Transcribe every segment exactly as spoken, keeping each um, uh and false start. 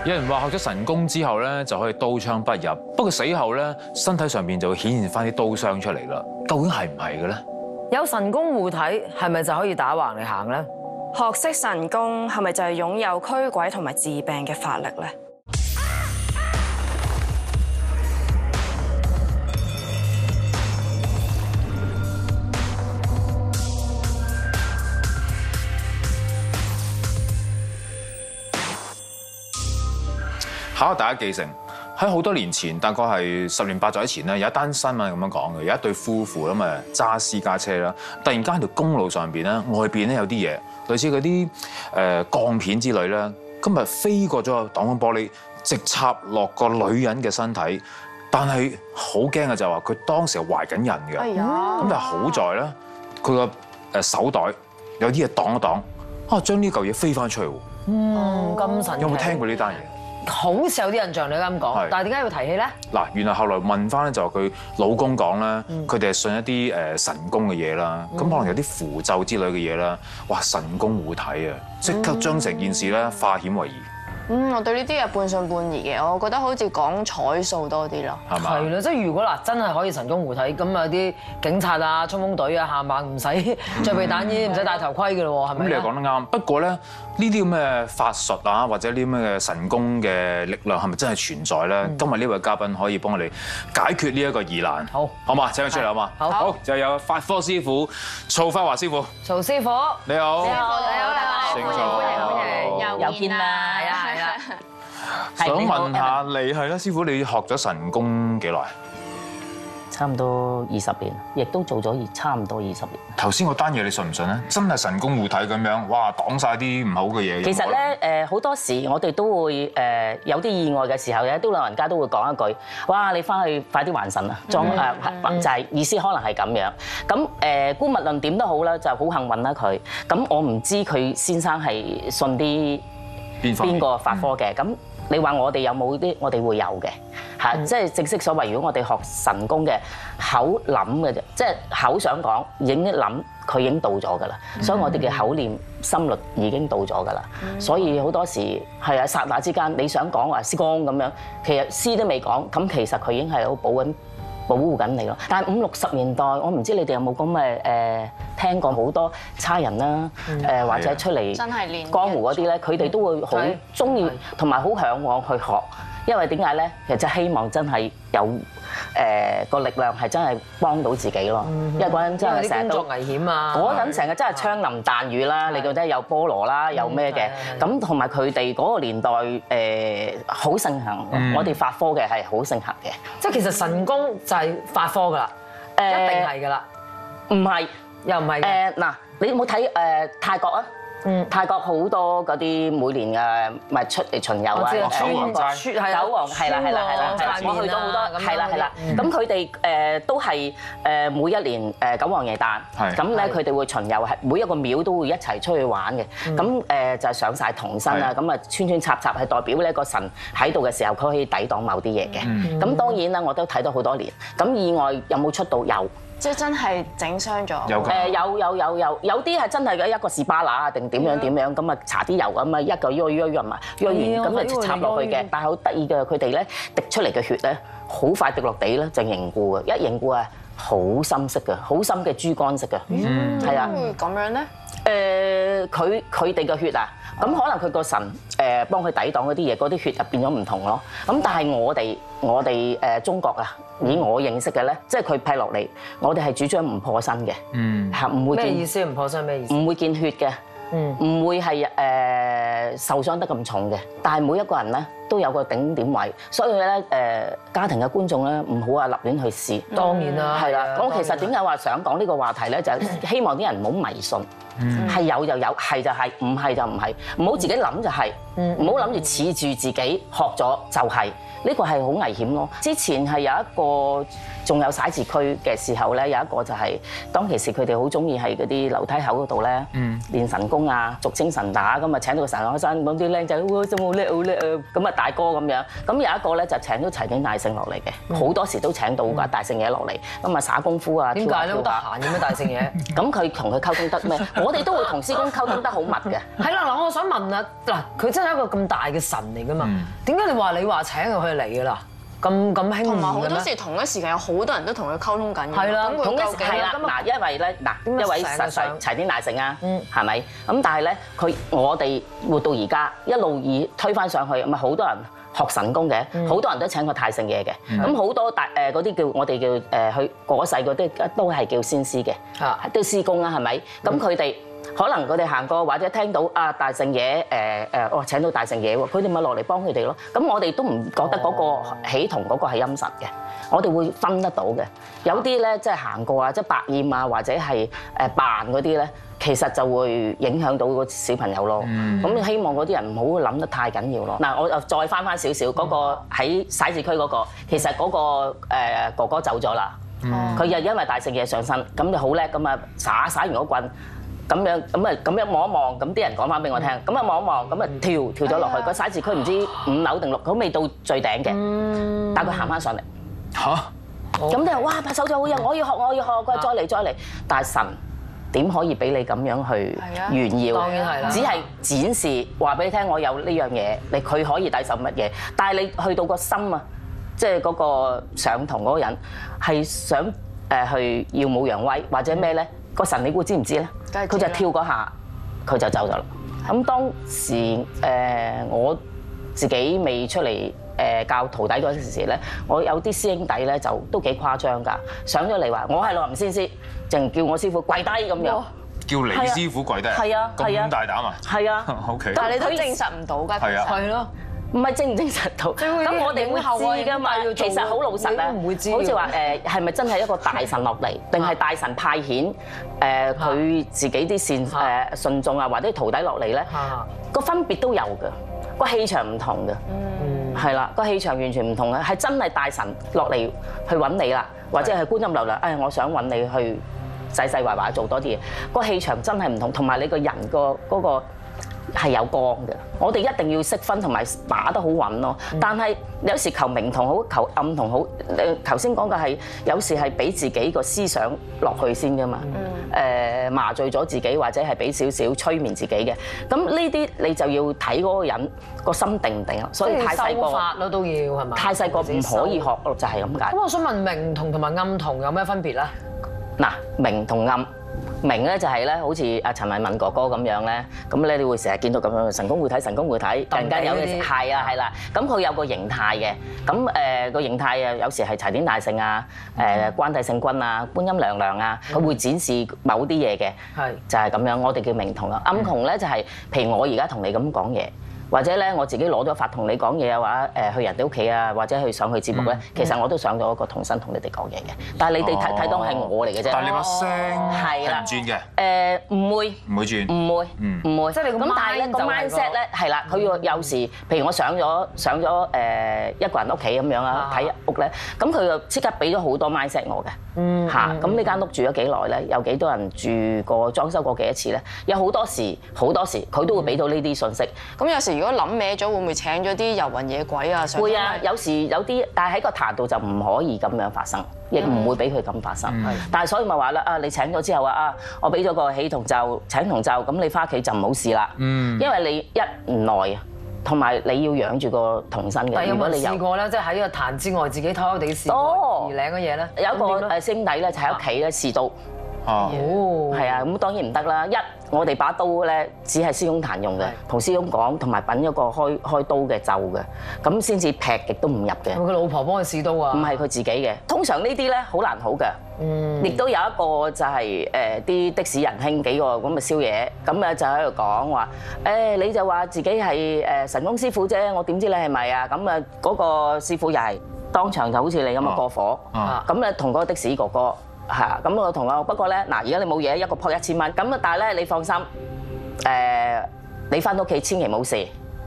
有人話學咗神功之後咧就可以刀槍不入，不過死後咧身體上邊就會顯現翻啲刀傷出嚟啦。究竟係唔係嘅咧？ 有神功護體係咪就可以打橫嚟行咧？ 學識神功係咪就係擁有驅鬼同埋治病嘅法力咧？ 考下大家記性，喺好多年前，大概係十年八載前咧，有一單新聞咁樣講嘅，有一對夫婦咁啊揸私家車啦，突然間喺條公路上邊咧，外邊咧有啲嘢，類似嗰啲誒鋼片之類啦，今日飛過咗個擋風玻璃，直插落個女人嘅身體，但係好驚嘅就係話佢當時係懷緊人嘅， 哎呀！ 咁但係好在咧，佢個誒手袋有啲嘢擋一擋，啊將呢嚿嘢飛翻出去喎。 嗯，咁神奇。 有冇聽過呢單嘢？ 好似有啲印象你咁講，但係點解要提起咧？ 嗱，原來後來問翻咧就係佢老公講咧，佢哋係信一啲誒神功嘅嘢啦，咁可能有啲符咒之類嘅嘢啦，哇神功護體啊，即刻將成件事咧化險為夷。 嗯，我對呢啲係半信半疑嘅，我覺得好似講彩數多啲咯。 係嘛？ 係啦，即係如果嗱真係可以神功護體，咁有啲警察啊、衝鋒隊啊，冚唪唥唔使着避彈衣，唔使戴頭盔嘅咯喎，係咪？ 咁你又講得啱，不過咧呢啲咁嘅法術啊，或者呢啲咁嘅神功嘅力量係咪真係存在咧？今日呢位嘉賓可以幫我哋解決呢一個疑難。 好， 好嘛，請佢出嚟好嘛？ 好， 好就有法科師傅曹法華師傅。 曹師傅， 你好。 你好，你好，大家好，歡迎歡迎歡迎， 又又見啦，係啊係啊。 想問下你係啦，師傅，你學咗神功幾耐？ 差唔多二十年，亦都做咗二差唔多二十年。 頭先嗰單嘢你信唔信咧？真係神功護體咁樣，哇擋晒啲唔好嘅嘢。 其實咧誒好多時我哋都會誒有啲意外嘅時候咧，都老人家都會講一句：哇！你翻去快啲還神啊！裝誒就係意思可能係咁樣。咁誒姑勿論點都好啦，就好幸運啦佢。咁我唔知佢先生係信啲邊個法科嘅咁。你話我哋有冇啲？我哋會有嘅嚇，即係正式所謂。如果我哋學神功嘅口諗嘅啫，即係口想講，已經諗佢已經到咗㗎啦。所以我哋嘅口念心律已經到咗㗎啦。所以好多時係啊，剎那之間你想講話師公咁樣，其實師都未講，咁其實佢已經係好保緊保護緊你咯。但係五六十年代，我唔知你哋有冇咁嘅誒聽過好多差人啦，誒或者出嚟真係練江湖嗰啲咧，佢哋都會好中意同埋好嚮往去學，因為點解咧？其實就希望真係有誒個力量係真係幫到自己咯。因為嗰人真係成日都危險啊！ 嗰人成日真係槍林彈雨啦，你覺得有菠蘿啦，有咩嘅咁，同埋佢哋嗰個年代誒好盛行，我哋法科嘅係好盛行嘅。 即係其實神功就係法科㗎啦，一定係㗎啦。 唔係， 又唔係誒嗱，你有冇睇誒泰國啊？嗯，泰國好多嗰啲每年嘅咪出嚟巡遊啊， 九皇齋， 九皇係啦係啦係啦，我去到好多係啦係啦，咁佢哋誒都係誒每一年誒九皇爺誕，咁咧佢哋會巡遊係每一個廟都會一齊出去玩嘅，咁誒就係上晒銅身啊，咁啊穿穿插插係代表呢個神喺度嘅時候，佢可以抵擋某啲嘢嘅，咁當然啦，我都睇到好多年，咁意外有冇出到有？ 即係真係整傷咗。 有誒有有有有有啲係真係嘅一個士巴拿啊定點樣點樣咁啊搽啲油咁啊一個鋥鋥鋥啊鋥完咁啊插落去嘅，但係好得意嘅佢哋咧滴出嚟嘅血咧好快滴落地咧就凝固嘅，一凝固啊好深色嘅，好深嘅豬肝色嘅，係啊。 會咁樣咧？ 誒佢佢哋嘅血啊，咁可能佢個神誒幫佢抵擋嗰啲嘢，嗰啲血就變咗唔同咯。咁但係我哋我哋誒中國啊，以我認識嘅咧，即係佢劈落嚟，我哋係主張唔破身嘅，係唔會見。 咩意思？唔破身咩意思？ 唔會見血嘅，唔會係誒受傷得咁重嘅。但係每一個人咧都有個頂點位，所以咧誒家庭嘅觀眾咧唔好話立亂去試。 當然啦， 係啦。我其實點解話想講呢個話題咧，就係希望啲人唔好迷信。係有就有，係就係，唔係就唔係，唔好自己諗就係，唔好諗住恃住自己學咗就係，呢個係好危險咯。之前係有一個仲有徙置區嘅時候咧，有一個就係當其時佢哋好中意喺嗰啲樓梯口嗰度咧練神功啊，俗稱神打咁啊，請到個神開山，咁啲僆仔哇真好叻好叻啊，咁啊大哥咁樣。咁有一個咧就請咗齊天大聖落嚟嘅，好多時都請到㗎大聖爺落嚟，咁啊耍功夫啊， 點解咧？好得閒嘅咩大聖爺？ 咁佢同佢溝通得咩？我哋都會同師公溝通得好密嘅。 係啦，嗱，我想問啊，嗱，佢真係一個咁大嘅神嚟㗎嘛？點解你話你話請佢嚟㗎啦？咁咁輕易嘅咩？ 同埋好多時同一時間有好多人都同佢溝通緊嘅。 係啦， 同一時係啦，嗱，因為咧嗱，一位實實齊天大聖啊，係咪？咁但係咧，佢我哋活到而家一路以推返上去，咪好多人學神功嘅，好多人都請過太聖爺嘅。咁好多大誒嗰啲叫我哋叫誒去過世嗰啲都係叫先師嘅，都師公啦，係咪？咁佢哋。可能佢哋行過或者聽到啊大聖爺誒誒，哇請到大聖爺喎，佢哋咪落嚟幫佢哋咯。咁我哋都唔覺得嗰個喜同嗰個係陰神嘅，我哋會分得到嘅。有啲咧即係行過啊，即係百厭啊，或者係誒扮嗰啲咧，其實就會影響到個小朋友咯。咁希望嗰啲人唔好諗得太緊要咯。嗱，我又再翻翻少少嗰個喺徙置區嗰個，其實嗰個誒哥哥走咗啦。佢又因為大聖爺上身，咁就好叻咁啊，耍耍完嗰棍。咁樣咁啊咁樣望一望，咁啲人講翻俾我聽，咁啊望一望，咁啊跳跳咗落去，個徙置區唔知五樓定六，佢未到最頂嘅，但佢行翻上嚟嚇， 咁啲人哇拍手掌好嘢，我要學我要學，佢話再嚟再嚟，但係神點可以俾你咁樣去炫耀？ 當然係啦， 只係展示話俾你聽，我有呢樣嘢，你佢可以抵受乜嘢，但係你去到個心啊，即係嗰個上堂嗰個人係想誒去耀武揚威或者咩咧？個神你估知唔知咧？佢就跳嗰下，佢就走咗啦。咁當時誒我自己未出嚟誒教徒弟嗰陣時咧，我有啲師兄弟咧就都幾誇張㗎，上咗嚟話我係樂林先師，淨叫我師傅跪低咁樣。 叫李師傅跪低？ 係啊， 咁大膽啊！ 係啊 ，OK。 但係你都證實唔到㗎。 係啊， 係咯。 唔係證唔證實到？咁我哋會知㗎嘛。其實好老實啊，好似話誒係咪真係一個大神落嚟，定係大神派遣誒佢自己啲善誒信眾啊，或者徒弟落嚟咧？個分別都有㗎，個氣場唔同㗎。係啦，個氣場完全唔同嘅，係真係大神落嚟去揾你啦，或者係觀音流量，誒我想揾你去細細話話做多啲嘢，個氣場真係唔同，同埋你個人個嗰個。係有光嘅，我哋一定要識分同埋把得好穩咯。但係有時求明同好，求暗同好。誒頭先講嘅係有時係俾自己個思想落去先㗎嘛。誒麻醉咗自己或者係俾少少催眠自己嘅。咁呢啲你就要睇嗰個人個心定唔定啊。所以太細個法咯都要係嘛？ 太細個唔可以學咯，就係咁解。 咁我想問明同同埋暗同有咩分別咧？ 嗱，明同暗。明咧就係咧，好似阿陳慧敏哥哥咁樣咧，咁咧你會成日見到咁樣神功會體，神功會體，更加有嘅係啊係啦，咁佢有個形態嘅，咁誒個形態啊有時係齊天大聖啊，誒關帝聖君啊，觀音娘娘啊，佢會展示某啲嘢嘅，係就係咁樣，我哋叫明同啊，暗同咧就係譬如我而家同你咁講嘢。或者咧，我自己攞咗法同你講嘢啊，或者誒去人哋屋企啊，或者去上去節目咧，其實我都上咗一個童身同你哋講嘢嘅。但係你哋睇睇當係我嚟嘅啫。 但係你把聲係唔轉嘅。 誒唔會。 唔會轉。 唔會。唔會。 即係你咁，但係咧個 mindset 咧係啦，佢要有時，譬如我上咗上咗誒一個人屋企咁樣啊，睇屋咧，咁佢就即刻俾咗好多 mindset 我嘅。嗯。嚇，咁呢間屋住咗幾耐咧？有幾多人住過？裝修過幾多次咧？有好多時好多時，佢都會俾到呢啲信息。 咁有時如果諗歪咗，會唔會請咗啲遊魂野鬼啊？ 會啊，有時有啲，但係喺個壇度就唔可以咁樣發生，亦唔會俾佢咁發生。嗯、但係所以咪話啦，啊你請咗之後啊，啊我俾咗個喜同咒請同咒，咁你翻屋企就唔好試啦。嗯，因為你一唔耐啊，同埋你要養住個童身嘅。 但係有冇試過咧？即係喺個壇之外，自己偷偷地試過二領嘅嘢咧？ 有一個誒兄弟咧，就喺屋企咧試刀。哦，係啊，咁當然唔得啦。一我哋把刀咧，只係師公壇用嘅，同師公講，同埋品一個開開刀嘅咒嘅，咁先至劈極都唔入嘅。 佢老婆幫佢試刀啊？ 唔係佢自己嘅。通常呢啲咧好難好嘅。嗯。亦都有一個就係誒啲的士仁兄幾個咁嘅宵夜，咁啊就喺度講話誒，你就話自己係誒神功師傅啫，我點知你係咪啊？咁啊嗰個師傅又係當場就好似你咁啊過火，咁啊同嗰個的士哥哥。係啊，咁我同我不過咧，嗱而家你冇嘢，一個撲一千蚊，咁啊但係咧你放心，誒你翻到屋企千祈冇事，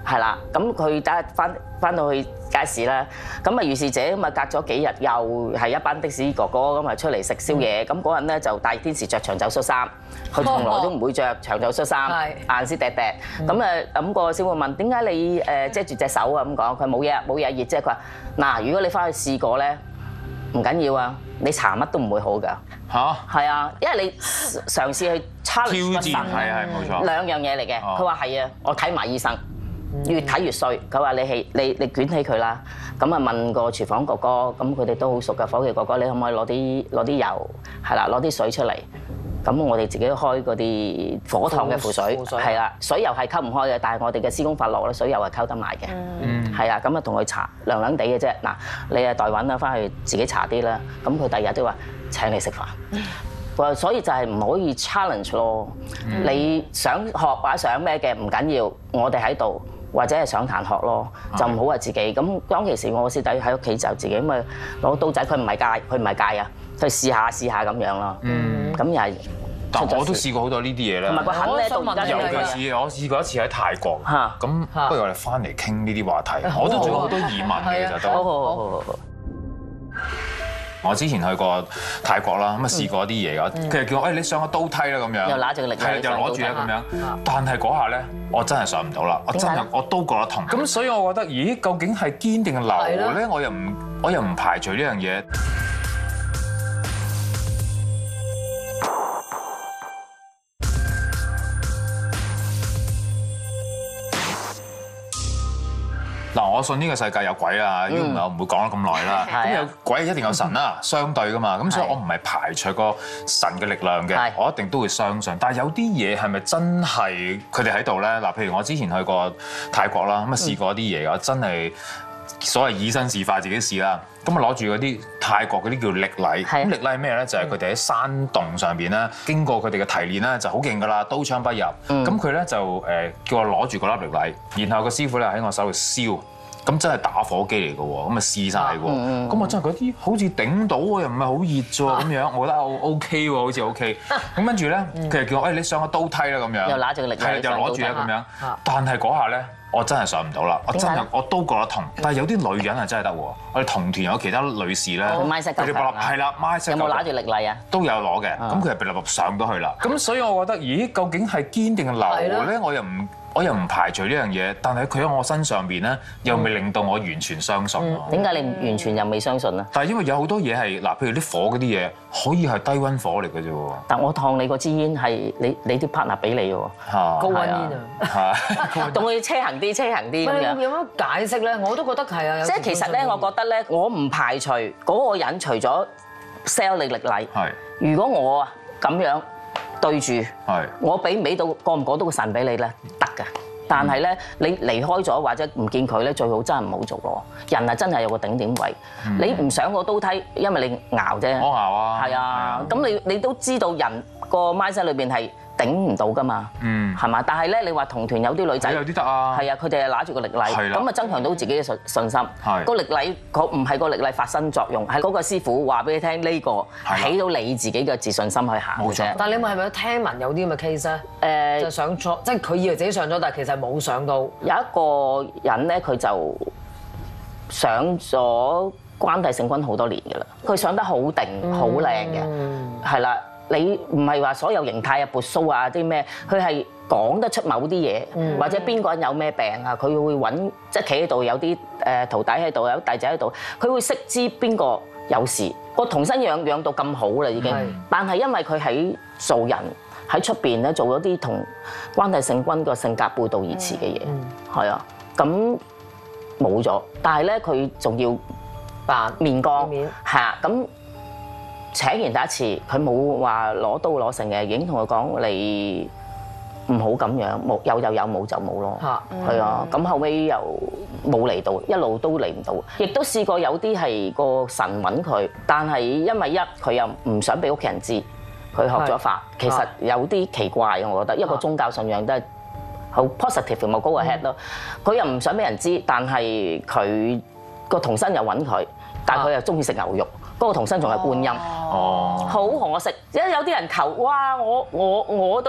係啦，咁佢等下翻翻到去街市啦，咁啊如是者咁啊隔咗幾日又係一班的士哥哥咁啊出嚟食宵夜，咁嗰陣咧就大天時着長袖恤衫，佢從來都唔會着長袖恤衫，硬絲滴滴，咁啊咁個師傅問點解你誒遮住隻手啊咁講，佢冇嘢冇嘢熱啫，佢話嗱如果你翻去試過咧唔緊要啊，你搽乜都唔會好㗎。 嚇， 係啊，因為你嘗試去 challenge 個神， 係係冇錯， 兩樣嘢嚟嘅。佢話係啊，我睇埋醫生，越睇越衰。佢話你係你你捲起佢啦，咁啊問個廚房哥哥，咁佢哋都好熟嘅伙計哥哥，你可唔可以攞啲攞啲油，係啦，攞啲水出嚟。咁我哋自己開嗰啲火燙嘅符水，係啦，水油係溝唔開嘅，但係我哋嘅施工法落咧，水油係溝得埋嘅，係啊，咁啊同佢搽涼涼地嘅啫。嗱，你啊代揾啦，翻去自己搽啲啦。咁佢第二日都話請你食飯，所以就係唔可以 challenge 咯。你想學或者想咩嘅唔緊要，我哋喺度或者係上壇學咯，就唔好話自己。咁當其時我師弟喺屋企就自己咁啊攞刀仔，佢唔係戒，佢唔係戒啊，佢試下試下咁樣咯。咁又係。 但我都試過好多呢啲嘢啦。 同埋個肯咧，到而家尤其是我試過一次喺泰國，咁不如我哋翻嚟傾呢啲話題。我都仲有好多疑問嘅，其實都。 好好好。 我之前去過泰國啦，咁啊試過啲嘢㗎，佢就叫我誒你上個刀梯啦咁樣， 又揦住個力， 係又攞住啦咁樣。但係嗰下咧，我真係上唔到啦，我真係我都覺得痛。咁所以我覺得，咦，究竟係堅定流咧？我又唔我又唔排除呢樣嘢。嗱，我信呢個世界有鬼啊，如果唔係我唔會講得咁耐啦。咁有鬼一定有神啦，相對噶嘛。咁所以我唔係排除個神嘅力量嘅，我一定都會相信。但係有啲嘢係咪真係佢哋喺度咧？嗱，譬如我之前去過泰國啦，咁啊試過啲嘢，我真係所謂以身試法自己試啦。咁啊攞住嗰啲泰國嗰啲叫力禮，咁力禮係咩咧？就係佢哋喺山洞上邊咧，經過佢哋嘅提煉咧，就好勁噶啦，刀槍不入。咁佢咧就誒叫我攞住嗰粒力禮，然後個師傅咧喺我手度燒，咁真係打火機嚟嘅喎，咁啊試晒喎，咁我真係覺得好似頂到喎，又唔係好熱啫咁樣，我覺得我 OK 喎，好似 OK。咁跟住咧，佢就叫我誒你上個刀梯啦咁樣， 又揦住個力禮， 係又攞住啦咁樣，但係嗰下咧。我真係上唔到啦！我真係我都覺得痛，但係有啲女人係真係得喎。我哋同團有其他女士咧， 佢哋話係啦，孖石有冇揦住力禮啊？ 都有攞嘅，咁佢係被立上到去啦。咁所以我覺得，咦，究竟係堅定流咧？我又唔我又唔排除呢樣嘢，但係佢喺我身上邊咧，又未令到我完全相信。 點解你完全又未相信啊？ 但係因為有好多嘢係嗱，譬如啲火嗰啲嘢，可以係低溫火嚟嘅啫喎。 但我燙你個支煙係你你啲 partner 俾你喎， 高溫煙啊， 同佢車行啲車行啲咁樣。 有乜解釋咧？我都覺得係啊。 即係其實咧，我覺得咧，我唔排除嗰個人除咗 sell 你力禮，如果我啊咁樣對住，我俾唔俾到過唔過到個神俾你咧，得㗎。但係咧，你離開咗或者唔見佢咧，最好真係唔好做咯。人啊，真係有個頂點位，你唔上個刀梯，因為你熬啫。 我熬啊。 係啊，咁你你都知道人個 mindset 裏邊係頂唔到㗎嘛，係嘛？但係咧，你話同團有啲女仔， 有啲得啊， 係啊，佢哋係揦住個力禮，咁啊增強到自己嘅信信心。個力禮唔係個力禮發生作用，係嗰個師傅話俾你聽呢個起到你自己嘅自信心去行嘅啫。 但係你咪係咪聽聞有啲咁嘅 case 咧？誒，就上咗，即係佢以為自己上咗，但係其實冇上到。 有一個人咧，佢就上咗關帝聖君好多年㗎啦，佢上得好定、好靚嘅，係啦。你唔係話所有形態啊、撥須啊啲咩，佢係講得出某啲嘢，嗯、或者邊個人有咩病啊，佢會揾即係企喺度有啲誒徒弟喺度，有弟子喺度，佢會識知邊個有事。個童身養養到咁好啦已經，是但係因為佢喺做人喺出邊咧做咗啲同關帝聖君個性格背道而馳嘅嘢，係、嗯、啊，咁冇咗。但係咧佢仲要扮面光嚇咁。請完第一次，佢冇話攞刀攞成嘅，已經同佢講你唔好咁樣，冇有就有，冇就冇咯。係啊，咁後尾又冇嚟到，一路都嚟唔到。亦都試過有啲係個神揾佢，但係因為一佢又唔想俾屋企人知，佢學咗法，其實有啲奇怪嘅，我覺得一個宗教信仰都係好 positive 冇高個 head 咯。佢又唔想俾人知，但係佢個童身又揾佢，但係佢又中意食牛肉。嗰個童身仲係觀音，好可惜。因為有啲人求，哇！我我我都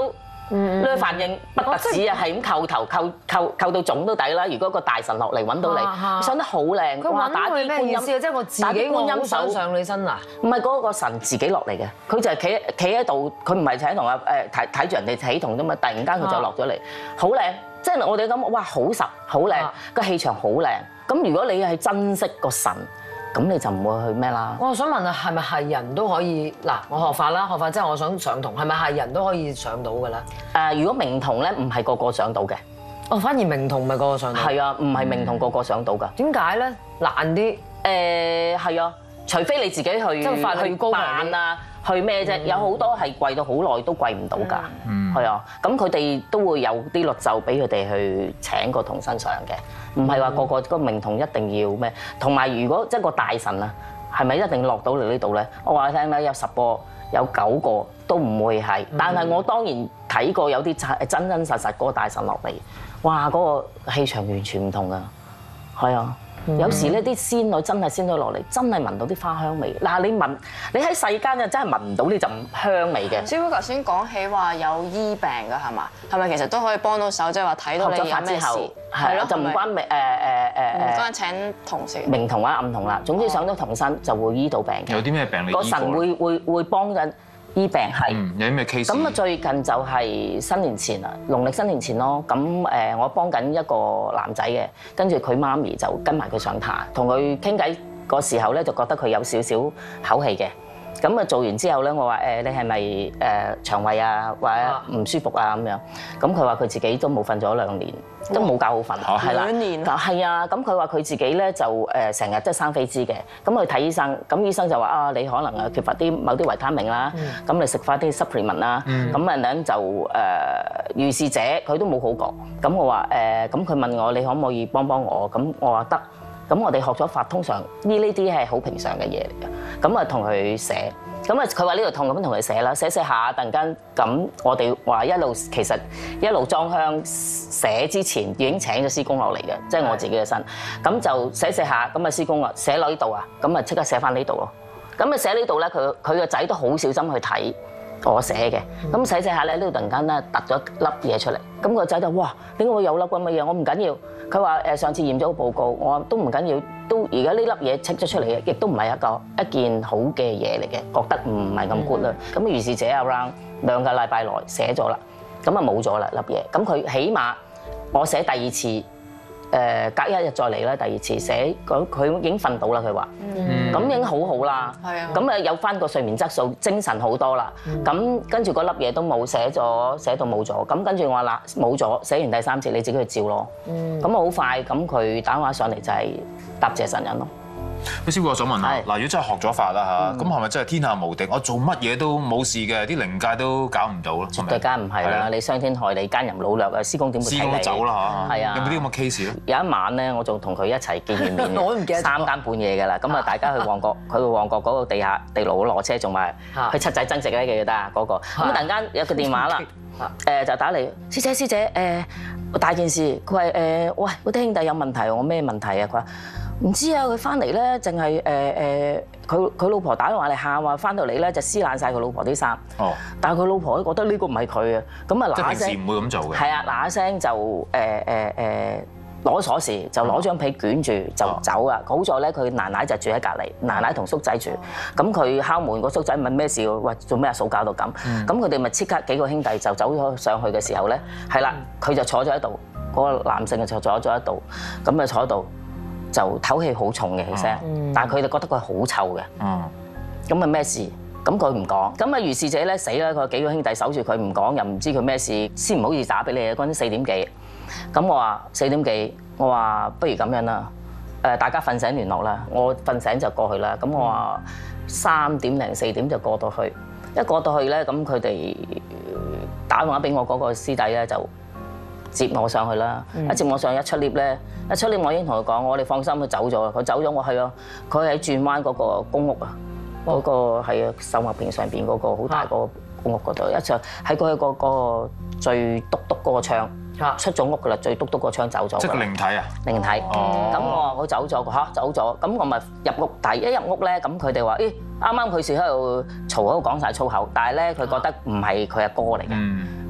呢反應不特止啊，係咁扣頭扣扣扣到腫都抵啦。如果個大神落嚟揾到你，你上得好靚， 佢揾佢咩意思啊？即係我自己我好想上你身啊？ 唔係嗰個神自己落嚟嘅，佢就係企企喺度，佢唔係請同啊誒睇睇住人哋起同啫嘛。突然間佢就落咗嚟，好靚，即係我哋咁哇好實好靚，個氣場好靚。咁如果你係珍惜個神，咁你就唔會去咩啦？ 我想問啊，係咪係人都可以嗱？我學法啦，學法即係我想上童，係咪係人都可以上到嘅咧？ 誒，如果明童咧，唔係個個上到嘅。 哦，反而明童唔係個個上到。 係啊，唔係明童個個上到㗎。 點解咧？難啲？ 誒係啊，除非你自己去去扮啊，去咩啫？有好多係跪到好耐都跪唔到㗎。嗯。係啊，咁佢哋都會有啲律咒俾佢哋去請個童身上嘅。唔係話個個個明童一定要咩，同埋如果即係個大神啊，係咪一定落到嚟呢度咧？我話你聽咧，有十個有九個都唔會係，但係我當然睇過有啲真真真實實嗰個大神落嚟，哇！嗰個氣場完全唔同㗎，係啊。有時呢啲仙女真係仙女落嚟，真係聞到啲花香味。嗱，你聞，你喺世間啊，真係聞唔到呢陣香味嘅。 師傅頭先講起話有醫病㗎係嘛？係咪其實都可以幫到手？即係話睇到你有咩事，係咯， 就唔關明誒誒誒唔關請童事。 明童啊暗童啦，總之上咗童身就會醫到病嘅。 有啲咩病你醫過？ 個神會會會幫緊醫病係。 嗯，有啲咩 case？ 咁啊，最近就係新年前啊，農曆新年前咯。咁誒，我幫緊一個男仔嘅，跟住佢媽咪就跟埋佢上壇，同佢傾偈個時候咧，就覺得佢有少少口氣嘅。咁啊，做完之後咧，我話誒，你係咪誒腸胃啊，或者唔舒服啊咁樣？咁佢話佢自己都冇瞓咗兩年，都冇覺好瞓，係啦。 兩年。 係啊，咁佢話佢自己咧就誒成日都係生痱滋嘅，咁去睇醫生，咁醫生就話啊，你可能啊缺乏啲某啲維他命啦，咁你食翻啲 supplement 啦，咁啊等就誒如是者佢都冇好過，咁我話誒，咁佢問我你可唔可以幫幫我？咁我話得。咁我哋學咗法，通常呢呢啲係好平常嘅嘢嚟嘅。咁啊，同佢寫，咁啊，佢話呢度痛，咁同佢寫啦，寫寫下，突然間咁，我哋話一路其實一路裝香寫之前已經請咗師公落嚟嘅，即係我自己嘅身。咁就寫寫下，咁啊師公啊寫落呢度啊，咁啊即刻寫翻呢度咯。咁啊寫呢度咧，佢佢個仔都好小心去睇我寫嘅。咁寫寫下咧，呢度突然間咧突咗粒嘢出嚟。咁個仔就哇，點解會有粒咁嘅嘢？我唔緊要。佢話誒上次驗咗個報告，我話都唔緊要，都而家呢粒嘢測咗出嚟嘅，亦都唔係一個一件好嘅嘢嚟嘅，覺得唔係咁 good 啦。咁於是者 around 兩個禮拜內寫咗啦，咁啊冇咗啦粒嘢。咁佢起碼我寫第二次，誒隔一日再嚟啦，第二次寫，佢佢已經瞓到啦。佢話，咁已經好好啦。係啊。咁啊有翻個睡眠質素，精神好多啦。咁跟住嗰粒嘢都冇寫咗，寫到冇咗。咁跟住我話嗱冇咗，寫完第三次你自己去照咯。咁啊好快，咁佢打電話上嚟就係答謝神人咯。 喂，師傅，我想問下，嗱，如果真係學咗法啦嚇，咁係咪真係天下無敵？我做乜嘢都冇事嘅，啲靈界都搞唔到咯？ 絕對梗唔係啦！你傷天害理、奸淫擄掠啊，師公點會睇你？ 師公走啦嚇， 係啊！ 有冇啲咁嘅 case 咧？ 有一晚咧，我仲同佢一齊見完面， 我都唔記得三更半夜㗎啦。咁啊，大家去旺角，佢去旺角嗰個地下地牢攞車，仲埋去七仔增值咧，記唔記得啊？嗰個咁啊，突然間有個電話啦，誒就打嚟，師姐師姐誒大件事，佢話誒喂，嗰啲兄弟有問題，我咩問題啊？佢話。唔知啊，佢翻嚟咧，淨係誒誒，佢佢老婆打電話嚟喊話，翻到嚟咧就撕爛晒佢老婆啲衫。哦。但係佢老婆都覺得呢個唔係佢啊，咁啊嗱嗱聲。即係平時唔會咁做嘅。係啊，嗱嗱聲就誒誒誒攞鎖匙，就攞張被捲住就走啊！好在咧，佢奶奶就住喺隔離，奶奶同叔仔住。咁佢敲門，個叔仔問咩事喎？喂，做咩啊？掃搞到咁。咁佢哋咪即刻幾個兄弟就走咗上去嘅時候咧，係啦，佢就坐咗喺度，嗰個男性就坐咗喺度，咁啊坐喺度。就唞氣好重嘅氣聲，但係佢哋覺得佢好臭嘅。咁啊咩事？咁佢唔講。咁啊如是者咧死啦！佢幾個兄弟守住佢唔講，又唔知佢咩事，先唔好意思打俾你啊！嗰陣四點幾，咁我話四點幾，我話不如咁樣啦，誒大家瞓醒聯絡啦，我瞓醒就過去啦。咁我話三點零四點就過到去，一過到去咧，咁佢哋打電話俾我嗰個師弟咧就。接我上去啦！一接我上去一出 lift 咧，一出 lift我已經同佢講，我哋放心，佢走咗，佢走咗，我係啊，佢喺轉彎嗰個公屋啊，嗰個係啊秀茂坪上邊嗰個好大個公屋嗰度，一上喺佢嗰個最篤篤嗰個窗出咗屋噶啦，最篤篤個窗走咗。即係靈體啊！靈體。哦。咁我話佢走咗，嚇走咗，咁我咪入屋睇，一入屋咧，咁佢哋話，咦啱啱佢先喺度嘈喺度講曬粗口，但係咧佢覺得唔係佢阿哥嚟嘅。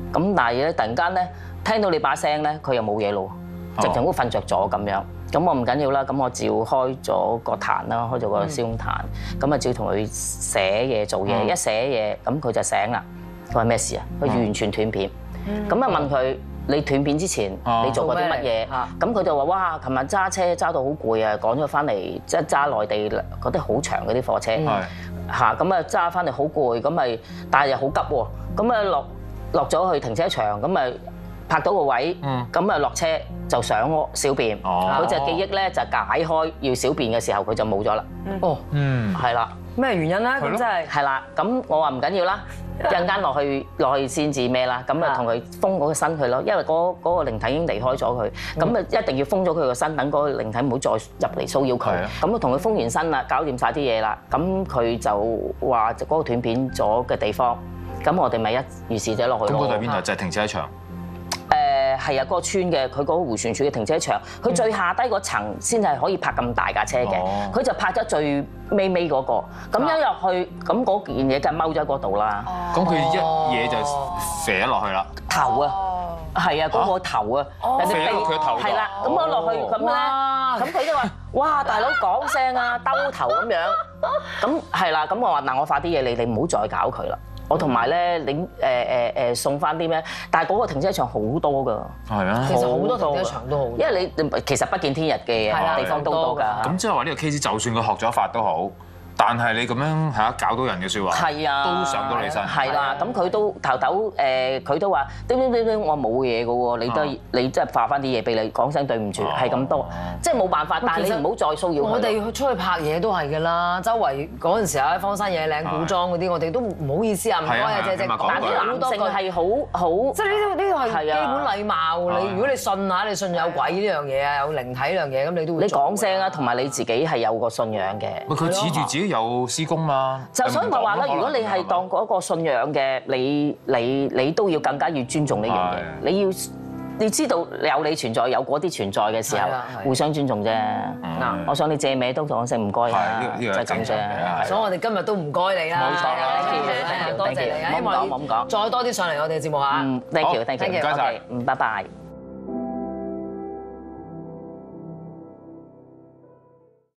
咁但係咧突然間咧聽到你把聲咧，佢又冇嘢咯，直情好瞓着咗咁樣。咁我唔緊要啦，咁我照開咗個壇啦，開咗個燒壇，咁啊照同佢寫嘢做嘢，一寫嘢咁佢就醒啦。佢話咩事啊？佢完全斷片。咁啊問佢你斷片之前你做過啲乜嘢？咁佢就話：哇！琴日揸車揸到好攰啊，趕咗翻嚟即係揸內地嗰啲好長嗰啲貨車嚇，咁啊揸翻嚟好攰，咁咪但係又好急喎，咁啊落落咗去停車場，咁咪拍到個位，咁啊落車就上小便，佢就記憶咧就解開要小便嘅時候佢就冇咗啦。哦，嗯，係啦。 咩原因咧？咁真係係啦，咁我話唔緊要啦，一陣間落去落去先至咩啦，咁啊同佢封嗰個身佢咯，因為嗰嗰個靈體已經離開咗佢，咁啊一定要封咗佢個身，等嗰個靈體唔好再入嚟騷擾佢。咁啊同佢封完身啦，搞掂晒啲嘢啦，咁佢就話嗰個斷片咗嘅地方，咁我哋咪一如是者落去咯。 咁嗰度邊度？就係停車場。 誒係啊，嗰個村嘅佢嗰個迴旋處嘅停車場，佢最下低嗰層先係可以泊咁大架車嘅，佢就泊咗最尾尾嗰個，咁一入去，咁嗰件嘢就踎咗喺嗰度啦。 咁佢一嘢就射咗落去啦。 頭啊，係啊，嗰個頭啊，人哋射落佢個頭度。 係啦，咁我落去咁咧，咁佢都話：哇，大佬講聲啊，兜頭咁樣。咁係啦，咁我話嗱，我發啲嘢你，你唔好再搞佢啦。我同埋咧，你誒誒誒送翻啲咩？但係嗰個停車場好多㗎， 係啊， 其實好多停車場都好， 因為你其實不見天日嘅地方都多㗎。 咁即係話呢個 case，就算佢學咗法都好。但係你咁樣係啊搞到人嘅説話， 係啊， 都上到你身。 係啦，咁佢都頭頭誒，佢都話叮叮叮叮，我冇嘢嘅喎，你都你即係化翻啲嘢俾你，講聲對唔住，係咁多，即係冇辦法。但係你唔好再騷擾佢。 我哋出去拍嘢都係㗎啦，周圍嗰陣時喺荒山野嶺古裝嗰啲，我哋都唔好意思啊，唔該啊，姐姐講。 但係啲男性係好好， 即係呢啲呢個係基本禮貌。你如果你信下，你信有鬼呢樣嘢啊，有靈體呢樣嘢，咁你都會。 你講聲啊，同埋你自己係有個信仰嘅。 喂，佢恃住自己有施工嘛？ 就所以我話啦，如果你係當嗰個信仰嘅，你你你都要更加要尊重呢樣嘢。你要你知道有你存在，有嗰啲存在嘅時候，互相尊重啫。嗱，我想你借名都同我聲唔該啊，就係咁啫。 所以我哋今日都唔該你啦。 冇錯， 多謝你啊！希望冇咁講， 再多啲上嚟我哋嘅節目嚇。 嗯，thank you，thank you，唔該曬，嗯，拜拜。